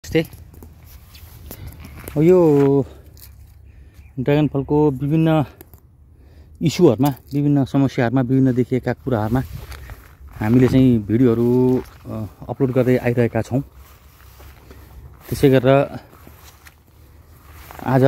नमस्ते। अब यो ड्रागन फलको विभिन्न इस्युहरुमा, विभिन्न समस्याहरुमा, विभिन्न देखिएका कुराहरुमा हामीले चाहिँ भिडियोहरु अपलोड गर्दै आइरहेका छौं। त्यसै गरेर आज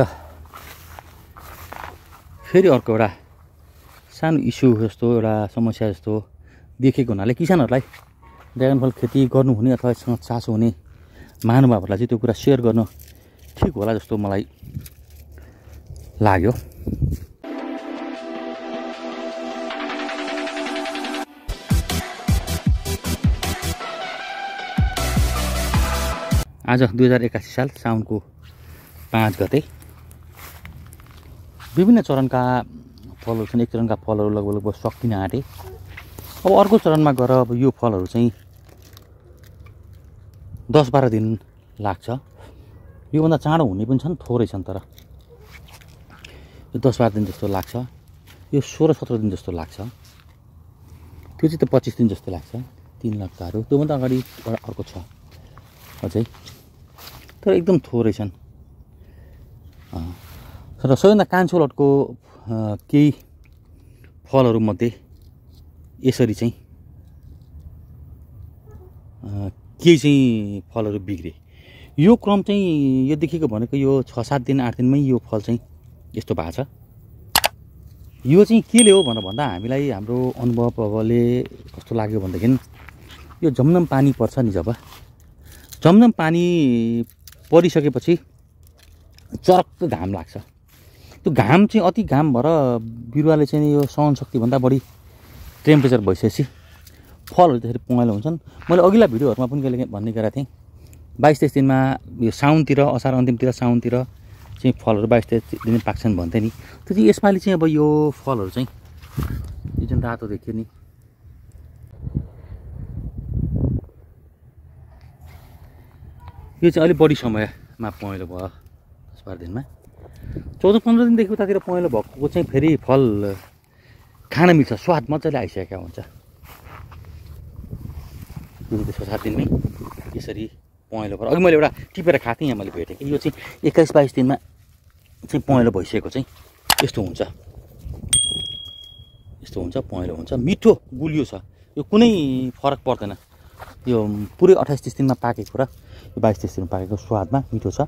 फेरि अर्को एउटा सानो इस्यु जस्तो एउटा समस्या जस्तो देखेको हुनाले किसानहरुलाई ड्रागन फल खेती गर्नुहुने अथवा यससँग चासो हुने महानुभावहरुलाई चाहिँ त्यो कुरा शेयर गर्न ठीक होला जस्तो मलाई लाग्यो। आज 2081 साल साउनको 5 गते विभिन्न चरणका फलहरु छन्। एक चरणका फलहरु लगभग सकिन आँटे। अब अर्को चरणमा गएर अब यो फलहरु चाहिँ 10-12 दिन लाग्छ। यो भन्दा चाँडो हुने पनि छन्, थोरै छन्, तर यो 10-12 दिन जस्तो लाग्छ। यो 16-17 दिन जस्तो लाग्छ। त्यो चाहिँ त 25 दिन जस्तो लाग्छ। 3 लट्टाहरु त्यो भन्दा अगाडि अर्को छ अझै, तर एकदम थोरै छन्। र सबैभन्दा कान्छो लटको केही फलहरु मध्ये यसरी चाहिँ केही चाहिँ फलहरु बिग्रे। यो क्रम चाहिँ यो देखेको भनेको यो 6-7 दिन 8 दिनमै यो फल चाहिँ यस्तो भएको छ। यो चाहिँ केले हो भनेर भन्दा हामीलाई हाम्रो अनुभवले कस्तो लाग्यो भनेदेखि यो झमझम पानी पर्छ नि, जब झमझम पानी परिसकेपछि चरक्क घाम लाग्छ। त्यो घाम चाहिँ अति घाम भएर बिरुवाले चाहिँ यो सहन शक्ति भन्दा बढी टेम्परेचर भइसकेपछि फलहरु त्यसरी पहेँलो हुन्छन्। मैले अघिल्ला भिडियोहरुमा पनि कहिले भन्ने गरेको थिएँ 22-23 दिनमा यो साउनतिर, असार अन्तिमतिर साउनतिर चाहिँ फलहरु 22-23 दिन पाक्छन् भन्थे नि। त्यो चाहिँ यसपालि चाहिँ अब यो फलहरु चाहिँ यो जुन रातो देखियो नि, यो चाहिँ अलि बढी समयमा पहेँलो भयो। 10-12 दिनमा 14-15 दिनदेखि उतातिर पहेँलो भएको चाहिँ फेरि फल खान मिल्छ, स्वाद मजाले आइसकेको हुन्छ। यो 6-7 दिनमै यसरी पहेँलो भएर अघि मैले एउटा टिपेर खाएको थिएँ, यहाँ मैले भेटेँ कि यो चाहिँ 21-22 दिनमा चाहिँ पहेँलो भइसकेको चाहिँ यस्तो हुन्छ। यस्तो हुन्छ, पहेँलो हुन्छ, मिठो गुलियो छ। यो कुनै फरक पर्दैन। यो पुरै 28-30 दिनमा पाकेको र यो 22-23 दिनमा पाकेको स्वादमा मिठो छ।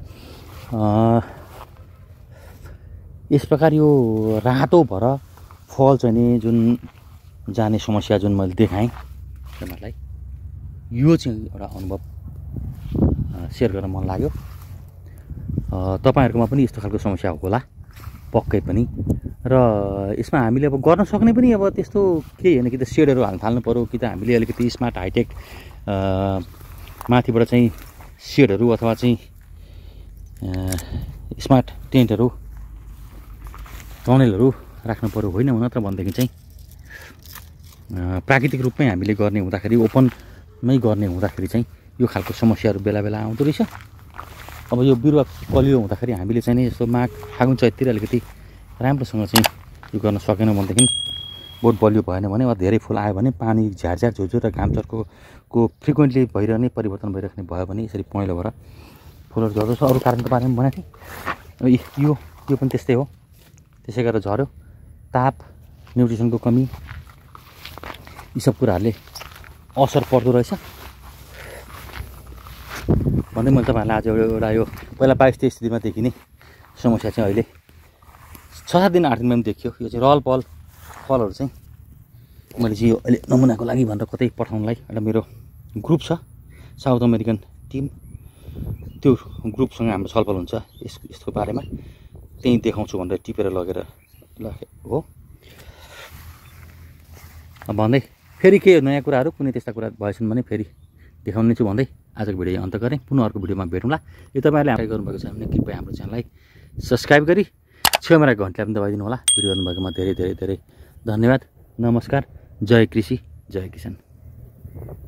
यस प्रकार यो रातो भएर फल चाहिँ नि जुन जाने समस्या जुन मैले देखाएँ तपाईँलाई, यो चाहिँ एउटा अनुभव शेयर गर्न मन लाग्यो। तपाईहरुकोमा पनि यस्तो खालको समस्या होला पक्कै पनि। र यसमा हामीले अब गर्न सक्ने पनि अब त्यस्तो केही हैन कि त शेडहरु हाल्न थाल्नु पर्यो, कि त हामीले अलिकति स्मार्ट हाइटेक माथिबाट चाहिँ शेडहरु अथवा चाहिँ स्मार्ट टेन्टहरु, टनेलहरु राख्नु पर्यो। होइन नत्र भनेदेखि चाहिँ प्राकृतिक रूपमै हामीले गर्ने हुँदाखेरि, ओपनमै गर्ने हुँदाखेरि चाहिँ यो खालको समस्याहरु बेला बेला आउँदो रहेछ। अब यो बिरुवा कलियो हुँदाखेरि हामीले चाहिँ नि यस्तो माघ फागुन चैततिर अलिकति राम्रोसँग चाहिँ यो गर्न सकेनौँ भनेदेखि, बोट बलियो भएन भने वा धेरै फुल आयो भने, पानी झ्यारझ्यार झुझुर र घाम चर्को फ्रिक्वेन्टली भइरहने, परिवर्तन भइराख्ने भयो भने यसरी पहेँलो भएर फुलहरु झर्दछ। अरू कारणको बारेमा भनेको थिएँ। यो पनि त्यस्तै हो। त्यसै गरेर झर्यो। ताप, न्युट्रिसनको कमी, यी सब कुराहरूले असर पर्दो रहेछ भन्दै मैले तपाईँहरूलाई आज एउटा यो पहिला 22-23 दिनमा देखिने समस्या चाहिँ अहिले 6-7 दिन 8 दिनमा पनि देखियो। यो चाहिँ रहल पहल फलहरु चाहिँ मैले चाहिँ यो अहिले नमुनाको लागि भनेर कतै पठाउनलाई एउटा मेरो ग्रुप छ, साउथ अमेरिकन टिम, त्यो ग्रुपसँग हाम्रो छलफल हुन्छ यसको बारेमा। त्यही देखाउँछु भनेर टिपेर लगेर हो भन्दै फेरि के नयाँ कुराहरु कुनै त्यस्ता कुरा भएछन् भने फेरि देखाउने छु भन्दै आजको भिडियो अन्त गरेँ। पुनः अर्को भिडियोमा भेटौँला। यो तपाईहरुले हामीलाई गर्नुभएको छ भने कृपया हाम्रो च्यानललाई सब्स्क्राइब गरी छेउमा रहेको घन्टीलाई पनि दबाइदिनु होला। भिडियो हेर्नुभएकोमा धेरै धेरै धेरै धन्यवाद। नमस्कार। जय कृषि, जय किसान।